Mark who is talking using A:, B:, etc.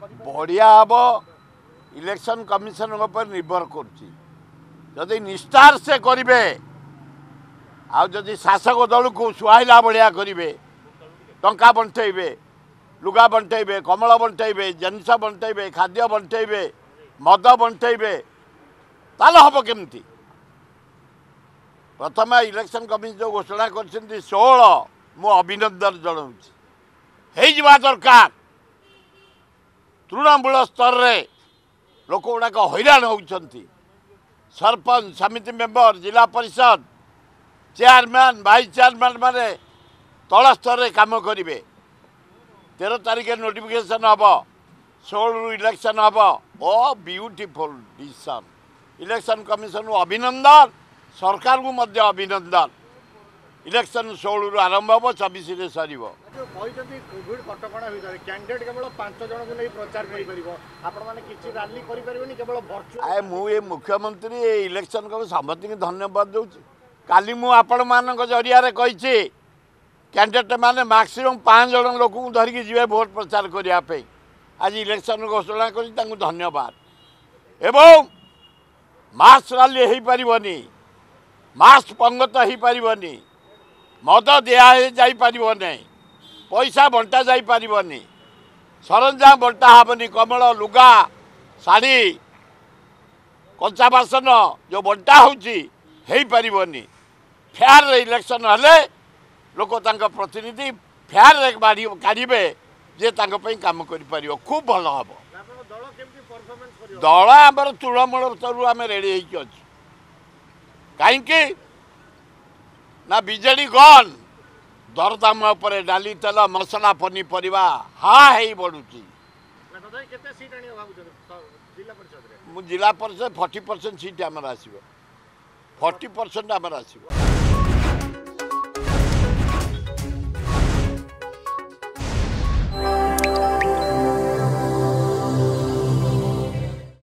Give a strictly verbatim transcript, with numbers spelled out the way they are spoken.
A: बढ़िया हम election commission पर निर्भर करी निष्ठार से करेंगे आदि शासक दल को सुहाइला भाया करेंगे टंका बंटेबे लुगा बंटेबे कमल बंटेबे जिनस बंटेबे खाद्य बंटेबे मद बंटेबे ताल हम केमती प्रथम इलेक्शन कमिशन जो घोषणा कर षोल मु अभिनंदन जनाऊँ दरकार तृणमूल स्तर रे लोक गुड़ाक हैरान होती सरपंच समिति मेंबर जिला परिषद चेयरमैन वाइस चेयरमैन माने तल स्तर काम करेंगे तेरह तारीख नोटिफिकेशन हम षोलु इलेक्शन हम ओ ब्यूटीफुल डिसीजन इलेक्शन कमिशन को अभिनंदन सरकार को मध्य अभिनंदन इलेक्शन षोलु आरंभ हम छब्बीस सर
B: कोविड कटका भितर कैंडिडेट केवल पांच जन को नहीं प्रचार रैली
A: कर मुझे मुख्यमंत्री इलेक्शन को समस्त धन्यवाद दूसरी काली मु आपण मान जरिया कही कैंडिडेट माने मैक्सिमम पाँच जन लोक धरिकी जी भोट प्रचार करने आज इलेक्शन घोषणा कर धन्यवाद एवं मास रैली हो पारनी मास पंगत हो पारनी मद दिपर नहीं पैसा बंटा जापरनी सरंजाम बंटा हेनी कमल लुगा शाढ़ी कंचा बासन जो बंटा होनी फेयर इलेक्शन हेले लोक प्रतिनिधि फेयर काढ़े जे काम कर खूब भल हम दल आम तृणमूल स्तर आम रेडी हो कहीं ना बीजेडी गन दरदाम उपर डाली तेल मसला पनीपरिया हाँ है बढ़ुची जिला परिषद फोर्टी परसेंट सीट आमर आसो फोर्टी परसेंट आमर आसो।